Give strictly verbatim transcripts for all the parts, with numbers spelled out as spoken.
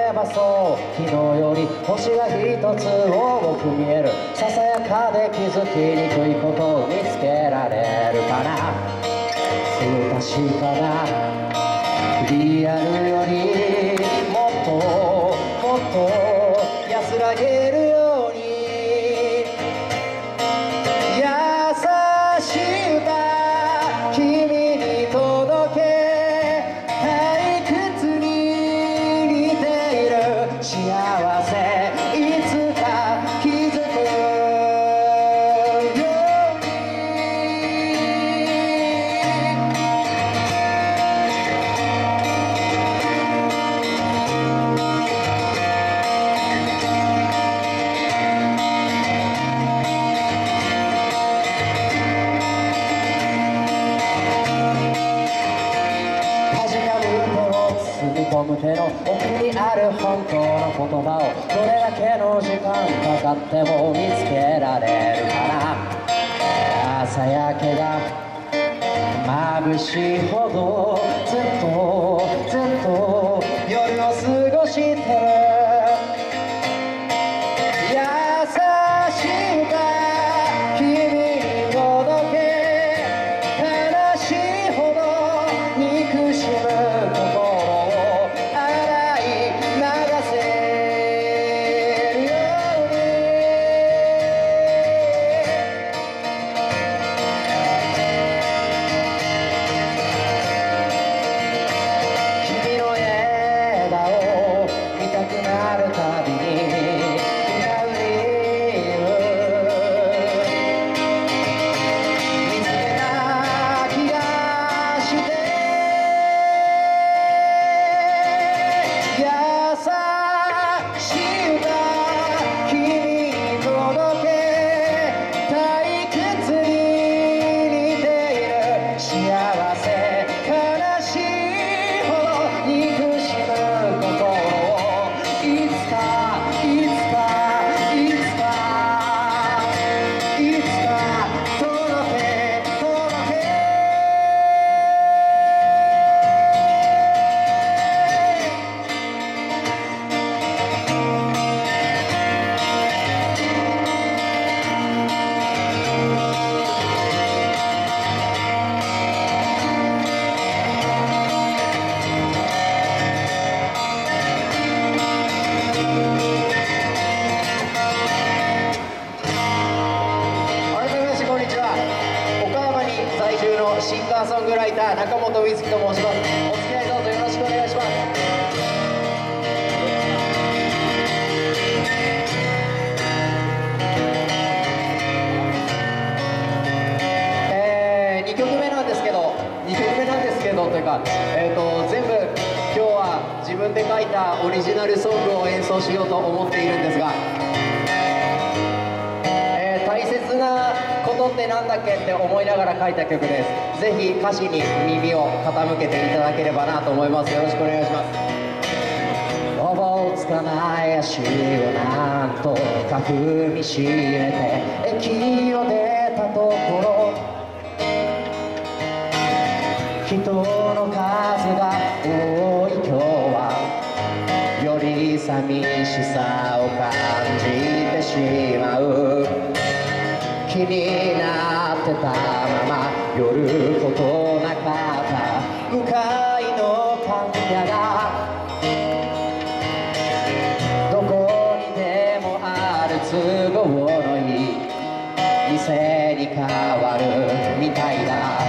ればそう昨日より星が一つ多く見える。ささやかで気づきにくいことを見つけられるかな。不確かなリアルよりもっともっと安らげるように優しい歌君に届け。退屈に似ている幸せいつか気づくように。込む手の奥にある本当の言葉をどれだけの時間かかっても見つけられるかな。朝焼けが眩しいほどずっとずっと夜を過ごしてる。優しい歌君に届け。悲しいほど憎しむ心シンガーソングライター中本美月と申します。お付き合いどうぞよろしくお願いします。えー、にきょくめなんですけどにきょくめなんですけどというか、えー、と全部今日は自分で書いたオリジナルソングを演奏しようと思っているんですが、えー、大切なことってなんだっけって思いながら書いた曲です。ぜひ歌詞に耳を傾けていただければなと思います。よろしくお願いします。おぼつかない足をなんとか踏みしめて駅を出たところ、人の数が多い今日はより寂しさを感じてしまう。気になってたまま夜ことなかった向かいのパン屋がどこにでもある都合のいい店に変わるみたいだ。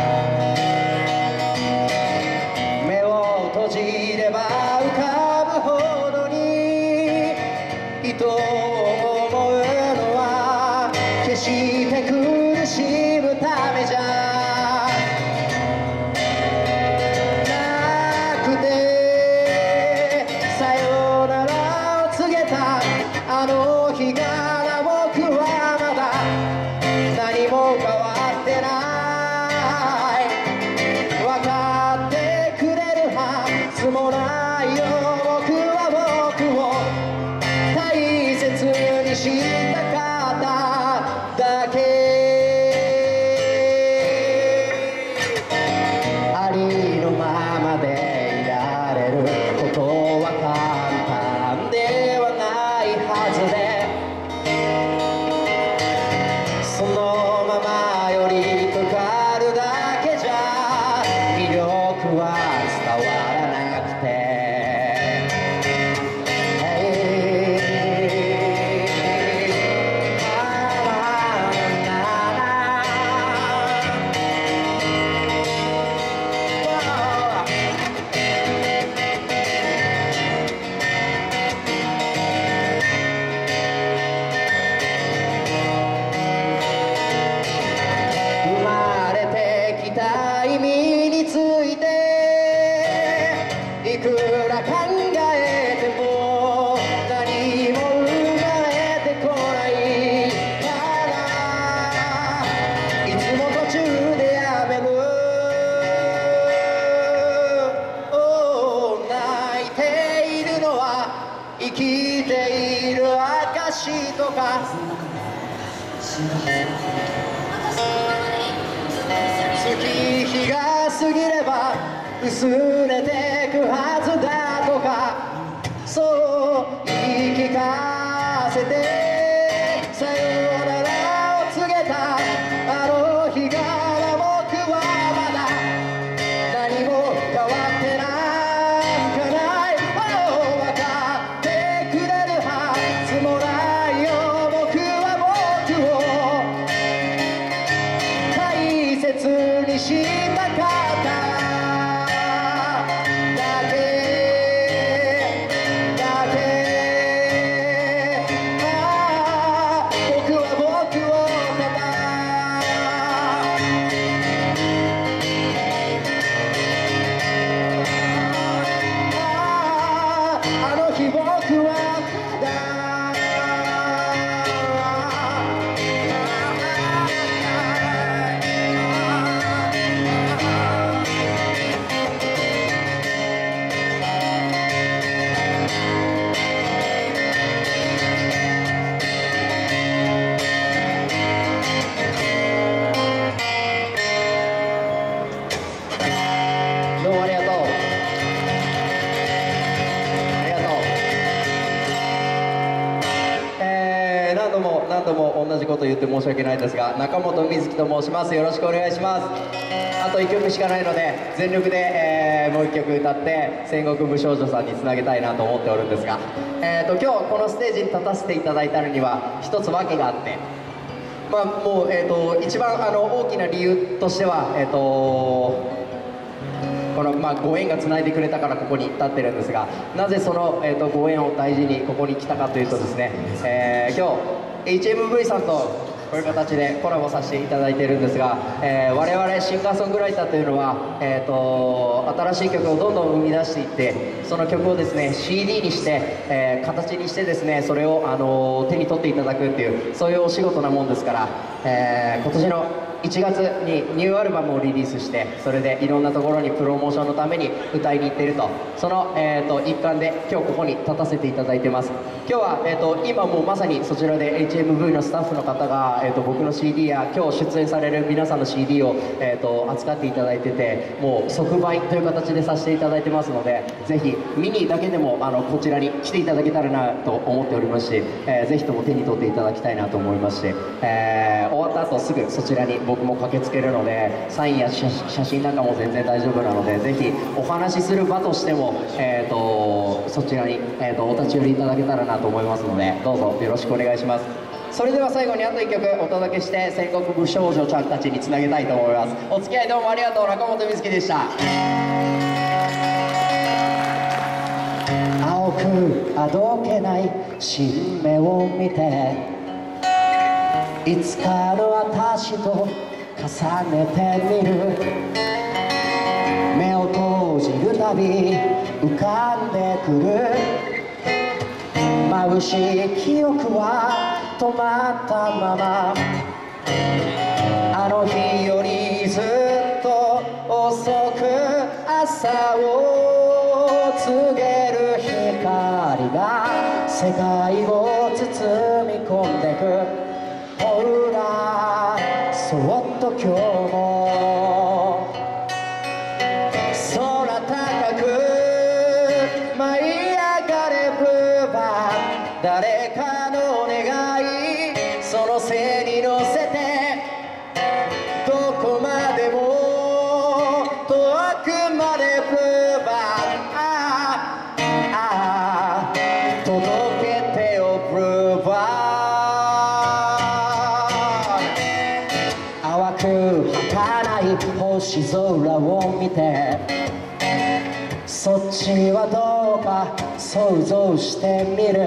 目を閉じれば浮かぶほどに人を思うのは決して苦しむためじゃなくて、さよならを告げたあの日から僕はまだ何も変わってな生きている証とか月日が過ぎれば薄れてくはずだとかそう言い聞かせてさよならを告げたあの日から僕はまだ何も変わってなんかない分かってくれるはずもないよ僕は僕を大切にしたかった何度も同じこと言って申し訳ないですが、中本瑞希と申します。よろしくお願いします。あといっきょくしかないので全力で、えー、もういっきょく歌って戦国武将女さんにつなげたいなと思っておるんですが、えー、と今日このステージに立たせていただいたのには一つ訳があって、まあもう、えー、と一番あの大きな理由としては、えー、とこの、まあ、ご縁がつないでくれたからここに立ってるんですが、なぜその、えー、とご縁を大事にここに来たかというとですね、えー、今日 エイチエムブイ さんとこういう形でコラボさせていただいているんですが、えー、我々シンガーソングライターというのは、えー、と新しい曲をどんどん生み出していって、その曲をですね シーディー にして、えー、形にしてですねそれを、あのー、手に取っていただくっていう、そういうお仕事なもんですから、えー、今年のいちがつにニューアルバムをリリースして、それでいろんなところにプロモーションのために歌いに行っていると、その、えー、と一環で今日ここに立たせていただいてます。今日は、えー、と今もうまさにそちらで エイチエムブイ のスタッフの方が、えー、と僕の シーディー や今日出演される皆さんの シーディー を、えー、と扱っていただいてて、もう即売という形でさせていただいてますので、ぜひ見にだけでもあのこちらに来ていただけたらなと思っておりますし、えー、ぜひとも手に取っていただきたいなと思いまして、えー、終わった後すぐそちらに僕も駆けつけるので、サインや写真なんかも全然大丈夫なので、ぜひお話しする場としても、えー、とそちらに、えー、とお立ち寄りいただけたらなと思いますので、どうぞよろしくお願いします。それでは最後にあといっきょくお届けして戦国武将女ちゃんたちにつなげたいと思います。お付き合いどうもありがとう。中本瑞希でした。青くあどけない新芽を見て、いつかの私と重ねてみる、目を閉じるたび浮かんでくる眩しい記憶は止まったまま、あの日よりずっと遅く朝を告げる光が世界を包み込んでく。ほらそっと今日も空高く舞い上がれブルーバー、誰かの願いその背に乗せて、どこまでも遠くまでブルーバー、ああああ届けてよブルーバー。淡く儚い星空を見て、そっちはどうか想像してみる、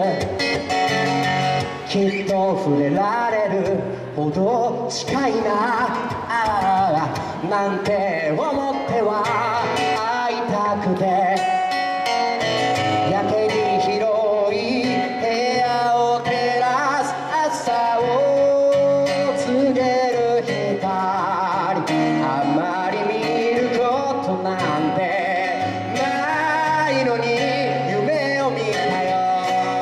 きっと触れられるほど近いなあなんて思っては会いたくて、やけに広い部屋を照らす朝を告げる光、あまり見ることなんてないのに夢を見たよ。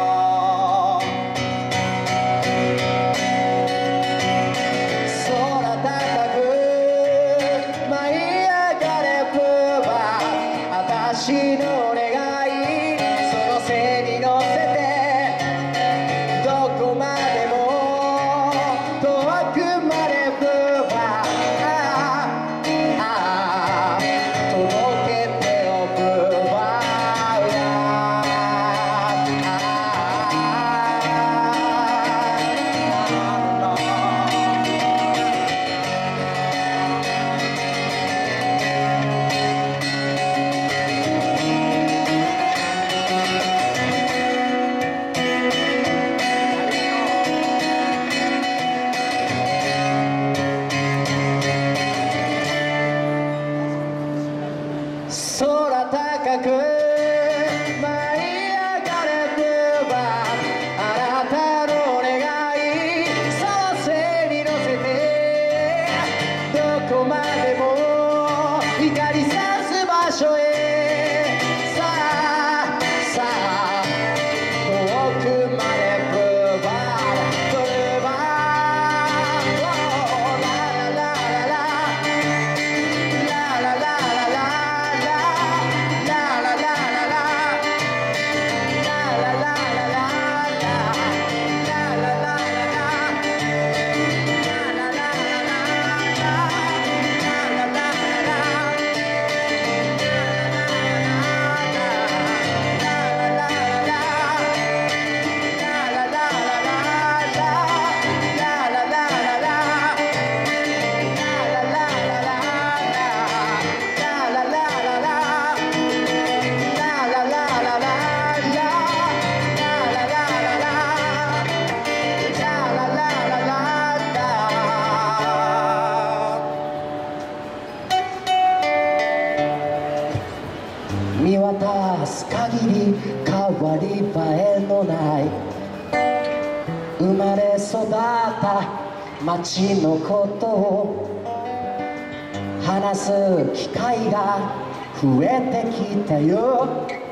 のない生まれ育った街のことを話す機会が増えてきたよ。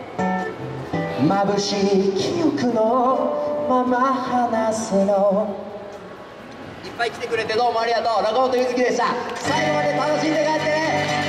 眩しい記憶のまま話すの。いっぱい来てくれてどうもありがとう。中本ゆずきでした。最後まで楽しんで帰ってね。